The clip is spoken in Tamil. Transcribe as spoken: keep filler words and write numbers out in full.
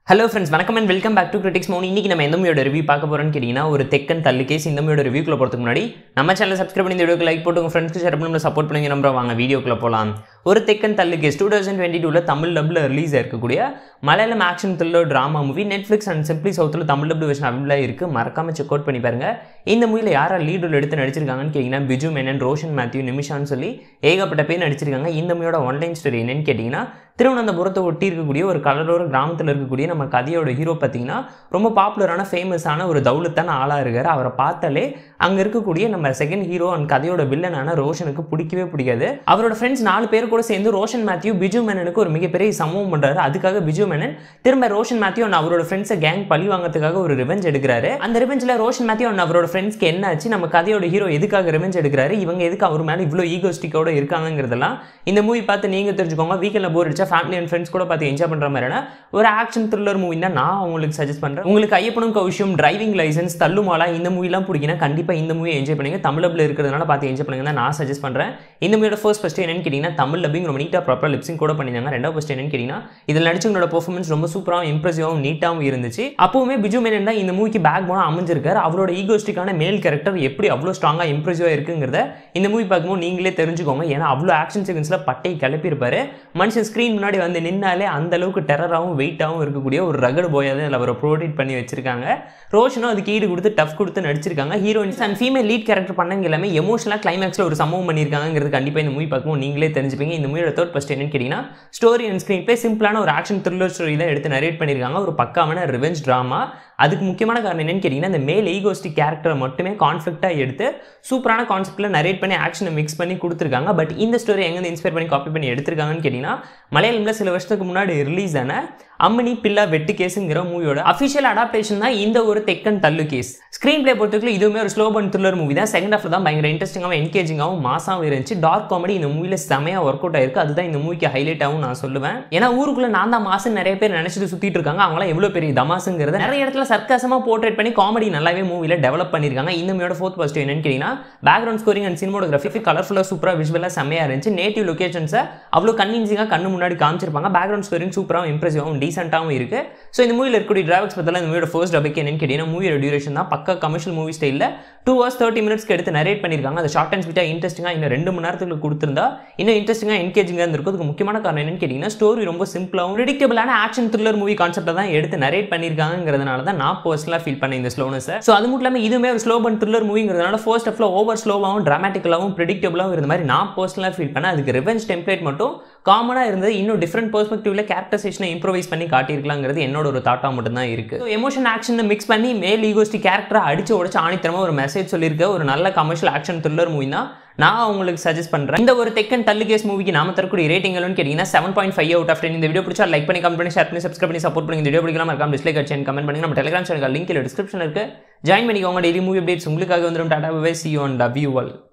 Hello friends, welcome and welcome back to CriticsMohan. இன்னைக்கு நம்ம எந்த மூவியோட ரிவ்யூ பார்க்க போறோம்னு கேட்டிங்கன்னா ஒரு தெக்கன் தள்ளு கேஸ். இந்த மூவியோட ரிவ்யூக்குள்ள போறதுக்கு முன்னாடி நம்ம சேனலை சப்ஸ்கிரைப் பண்ணி இந்த வீடியோக்கு லைக் போட்டு உங்க ஃப்ரெண்ட்ஸ்க்கு ஷேர் பண்ணி நம்ம சப்போர்ட் பண்ணுங்க. நம்ம வாங்க வீடியோக்குள்ள போலாம். ஒரு தெக்கன் தள்ளு கேஸ் twenty twenty-two ல தமிழ் டப்ல ரிலீஸ் ஆயிருக்கக்கூடிய Malayalam action thriller drama movie Netflix and Simply Southல தமிழ் டப் வெர்ஷன் அவைலபிளா இருக்கு. மறக்காம செக் அவுட் பண்ணி பாருங்க. இந்த மூவில யாரா லீட் ரோல் எடுத்து நடிச்சிருக்காங்கன்னு கேட்டிங்கன்னா BijuMenon, ரோஷன் மேத்யூ, நிமிஷான்னு சொல்லி ஏகப்பட்ட பேர் நடிச்சிருக்காங்க. இந்த மூவியோட ஆன்லைன் ஸ்டோரி என்னன்னு கேட்டிங்கன்னா திருவனந்தபுரத்தை ஒட்டி இருக்கக்கூடிய ஒரு கடலோர கிராமத்தில் இருக்கக்கூடிய நம்ம கதையோட ஹீரோ பார்த்தீங்கன்னா ரொம்ப பாப்புலரான ஃபேமஸான ஒரு தௌலத்தான ஆளாக இருக்கார். அவரை பார்த்தாலே அங்கே இருக்கக்கூடிய நம்ம செகண்ட் ஹீரோ அண்ட் கதையோட வில்லனான ரோஷனுக்கு பிடிக்கவே பிடிக்காது. அவரோட ஃப்ரெண்ட்ஸ் நாலு பேர் கூட சேர்ந்து ரோஷன் மேத்யூ BijuMenonக்கு ஒரு மிகப்பெரிய சம்பவம் பண்ணுறாரு. அதுக்காக BijuMenon திரும்ப ரோஷன் மேத்யூ அண்ட் அவரோட ஃப்ரெண்ட்ஸை கேங் பழி வாங்கிறதுக்காக ஒரு ரிவெஞ்ச் எடுக்கிறாரு. அந்த ரிவெஞ்சில் ரோஷன் மேத்யூ அண்ட் அவரோட ஃப்ரெண்ட்ஸ்க்கு என்ன ஆச்சு, நம்ம கதையோட ஹீரோ எதுக்காக ரிவெஞ்ச் எடுக்கிறாரு, இவங்க எதுக்கு அவர் மேலே இவ்வளோ ஈகோஸ்டிக்கோட இருக்காங்கிறதெல்லாம் இந்த மூவி பார்த்து நீங்கள் தெரிஞ்சுக்கோங்க. வீக்கெண்டில் போர் அடிச்சா ஃபேமிலி அண்ட் ஃப்ரெண்ட்ஸ் கூட பார்த்து என்ஜாய் பண்ணுற மாதிரியான ஒரு ஆக்ஷன் த்ரில்லர் மூவி தான் நான் உங்களுக்கு சஜஸ்ட் பண்ணுறேன். உங்களுக்கு ஐயப்பனும் கௌஷியம், டிரைவிங் லைசன்ஸ், தள்ளுமாலா இந்த மூவிலாம் பிடிக்கினா கண்டிப்பாக இந்த மூவி என்ஜாய் பண்ணுங்க. தமிழ் டப்ல இருக்கிறதுனால பார்த்து என்ஜாய் பண்ணுங்க நான் சஜஸ்ட் பண்ணுறேன். இந்த மூவியோட ஃபர்ஸ்ட் ஃபஸ்ட் என்னன்னு கேட்டிங்கன்னா தமிழ் டப்பிங் ரொம்ப நீட்டாக ப்ராப்பராக லிப்ஸிங் கூட பண்ணியிருந்தாங்க. ரெண்டாவது ஃபஸ்ட் என்னன்னு கேட்டிங்கன்னா இதில் நடிச்சவங்களோட பெர்ஃபார்மன்ஸ் ரொம்ப சூப்பராகவும் இம்ப்ரெசிவாகவும் நீட்டாகவும் இருந்துச்சு. அப்போவுமே BijuMenon தான் இந்த மூவிக்கு பேக் போனால் அமைஞ்சிருக்காரு. அவரோட ஈகோஸ்டிக்கான மேல் கேரக்டர் எப்படி அவ்வளோ ஸ்ட்ராங்காக இம்ப்ரெசிவாக இருக்குங்கிறத இந்த மூவி பார்க்கும்போது நீங்களே தெரிஞ்சுக்கோங்க. ஏன்னா அவ்வளோ ஆக்ஷன் சீக்வன்ஸில் பட்டை கிளப்பியிருப்பாரு. மனுஷன் ஸ்க்ரீன் முன்னாடி வந்து நின்னாலே அந்த அளவுக்கு டெரராகவும் வெயிட்டாகவும் இருக்கக்கூடிய ஒரு ரகடு போய் தான் அவரை ப்ரோடேட் பண்ணி வச்சிருக்காங்க. ரோஷனும் அதுக்கு ஈடு கொடுத்து டஃப் கொடுத்து நடிச்சிருக்காங்க. Heroines and female lead character பண்ணங்க எல்லாமே எமோஷனலாக கிளைமேக்ஸில் ஒரு சம்பவம் பண்ணியிருக்காங்கிறது கண்டிப்பாக இந்த மூவி பார்க்கும்போது நீங்களே தெரிஞ்சுப்பீங்க. இந்த மூவியோட தேர்ட் ஃபர்ஸ்ட் என்னன்னு கேட்டிங்கன்னா ஸ்டோரி அண்ட் ஸ்க்ரீன் பிளே சிம்பிளான ஒரு ஆக்ஷன் த்ரில்லர் ஸ்டோரி தான் எடுத்து நரேட் பண்ணியிருக்காங்க. ஒரு பக்காவான ரிவெஞ்ச் ட்ராமா. அதுக்கு முக்கியமான காரணம் என்னன்னு கேட்டிங்கன்னா இந்த மேல் ஈகோஸ்டிக் கேரக்டரை மட்டுமே கான்ஃப்ளிக்டாக எடுத்து சூப்பரான கான்செப்டில் நரேட் பண்ணி ஆக்ஷனை மிக்ஸ் பண்ணி கொடுத்துருக்காங்க. பட் இந்த ஸ்டோரி எங்கே இன்ஸ்பயர் பண்ணி காப்பி பண்ணி எடுத்திருக்காங்கன்னு கேட்டிங்கன்னா மலையாளமில் சில வருஷத்துக்கு முன்னாடி ரிலீஸ் ஆன அம்மணி பில்லா வெட்டு கேஸுங்கிற மூவியோட அஃபிஷியல் அடாப்டேஷன் தான் இந்த ஒரு தெக்கன் தள்ளு கேஸ். ஸ்க்ரீன் பிளே பொறுத்தவரைக்கும் இதுவுமே ஒரு ஸ்லோ பர்ன் த்ரில்லர் மூவி தான். செகண்ட் ஹாஃப்ல தான் பயங்கர இன்ட்ரெஸ்டிங்காகவும் என்கேஜிங்காகவும் மாசாகவும் இருந்துச்சு. டார்க் காமெடி இந்த மூவியில் செமையாக ஒர்க் அவுட் ஆயிருக்கு. அதுதான் இந்த மூவிக்கு ஹைலைட் ஆகும் நான் சொல்லுவேன். ஏன்னா ஊருக்குள்ள நான் தான் மாசு நிறைய பேர் நினைச்சிட்டு சுத்திட்டு இருக்காங்க. அவங்களாம் எவ்வளோ பெரிய தமாசுங்கிறத நிறைய இடத்துல சர்க்காசமாக போர்ட்ரேட் பண்ணி காமெடி நல்லாவே மூவியில் டெவலப் பண்ணியிருக்காங்க. இந்த மூவியோட ஃபோர்த் ஃபர்ஸ்ட் என்னன்னு கேட்டிங்கன்னா பேக்ரவுண்ட் ஸ்கோரிங் அண்ட் சினிமோகிராஃபி கலர்ஃபுல்லாக சூப்பராக விஷுவலாக செம்மையாக இருந்துச்சு. நேட்டிவ் லொகேஷன்ஸை அவ்வளோ கன்வின்சிங்காக கண்ணு முன்னாடி காமிச்சிருப்பாங்க. பேக்ரவுண்ட் ஸ்கோரிங் சூப்பராகவும் இம்ப்ரெசிவாகவும் டீசென்ட்டாகவும் இருக்கு. ஸோ இந்த மூவியில் இருக்கக்கூடிய டிராவல்ஸ் பற்றிலாம் இந்த மூவியோட ஃபர்ஸ்ட் டபுக்கு என்னன்னு கேட்டிங்கன்னா மூவியோட டியூரேஷன் தான் பக்கா கமர்ஷியல் மூவி ஸ்டைலில் டூ ஹவர்ஸ் தேர்ட்டி மினிட்ஸ்க்கு எடுத்து நரேட் பண்ணியிருக்காங்க. அது ஷார்ட் அண்ட் ஸ்வீட்டாக இன்ட்ரெஸ்டிங்காக இன்னும் ரெண்டு மணி நேரத்துக்கு கொடுத்துருந்தா இன்னும் இன்ட்ரெஸ்டிங்காக என்கேஜிங்காக இருந்திருக்கும். அதுக்கு முக்கியமான காரணம் என்னன்னு கேட்டிங்கன்னா ஸ்டோரி ரொம்ப சிம்பிளாகவும் ப்ரெடிக்டபிளான ஆக்ஷன் த்ரில்லர் மூவி கான்செப்ட்டை தான் எடுத்து நரேட் பண்ணியிருக்காங்கிறதுனால தான் நான் பர்சனலாக ஃபீல் பண்ணேன் இந்த ஸ்லோனஸ். ஸோ அது மட்டும் இல்லாமல் இதுவுமே ஒரு ஸ்லோ பன் த்ரில்லர் மூவிங்கிறதுனால ஃபர்ஸ்ட் ஹாஃப்ல ஓவர் ஸ்லோவாகவும் டிராமட்டிக்கலாகவும் ப்ரெடிக்டபிளாகவும் இருந்த மாதிரி நான் பர்சனலாக ஃபீல் பண்ணேன். அதுக்கு ரிவெஞ்ச் டெம்ப்ளேட் மட்டும் காமனாக இருந்தது. இன்னும் டிஃப்ரெண்ட் பெர்ஸ்பெக்டிவ்ல கேரக்டரைசேஷனை இம்ப்ரோவைஸ் பண்ணி காட்டியிருக்கலாங்கிறது என்னோட ஒரு தாட்டா மட்டும் தான் இருக்கு. எமோஷன் ஆக்ஷன் மிக்ஸ் பண்ணி மேல் ஈகோஸ்டிக் கேரக்டரை அடிச்சு உடச்சு ஆணித்தரமா ஒரு மெசேஜ் சொல்லியிருக்க ஒரு நல்ல கமர்ஷியல் ஆக்ஷன் த்ரில்லர் மூவி தான் நான் உங்களுக்கு சஜஸ்ட் பண்றேன். இந்த ஒரு தெக்கன் தள்ளு கேஸ் மூவிக்கு நாம தரக்கூடிய ரேட்டிங் எல்லாம் கேட்டீங்கன்னா seven point five out of ten. இந்த வீடியோ பிடிச்சா லைக் பண்ணி கமெண்ட் பண்ணி ஷேர் பண்ணி சப்ஸ்கிரைப் பண்ணி சப்போர்ட் பண்ணி இந்த வீடியோ பிடிக்கலாம் மறக்காம டிஸ்லைக் அடிச்சு கமெண்ட் பண்ணி நம்ம டெலிகிராம் சேனல் லிங்க் டிஸ்கிரிப்ஷன் இருக்கு. ஜாயின் பண்ணிக்கோங்க. டெய்லி மூவி அப்டேட்ஸ் உங்களுக்காக வந்துடும். Tata bye bye. see you and love you all.